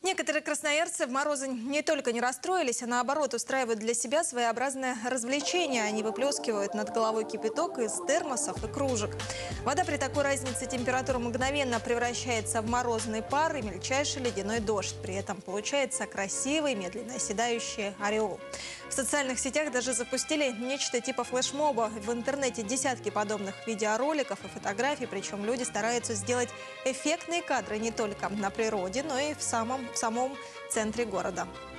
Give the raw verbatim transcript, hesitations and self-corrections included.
Некоторые красноярцы в морозы не только не расстроились, а наоборот устраивают для себя своеобразное развлечение. Они выплескивают над головой кипяток из термосов и кружек. Вода при такой разнице температуры мгновенно превращается в морозный пар и мельчайший ледяной дождь. При этом получается красивый, медленно оседающий ореол. В социальных сетях даже запустили нечто типа флешмоба. В интернете десятки подобных видеороликов и фотографий. Причем люди стараются сделать эффектные кадры не только на природе, но и в самом, в самом центре города.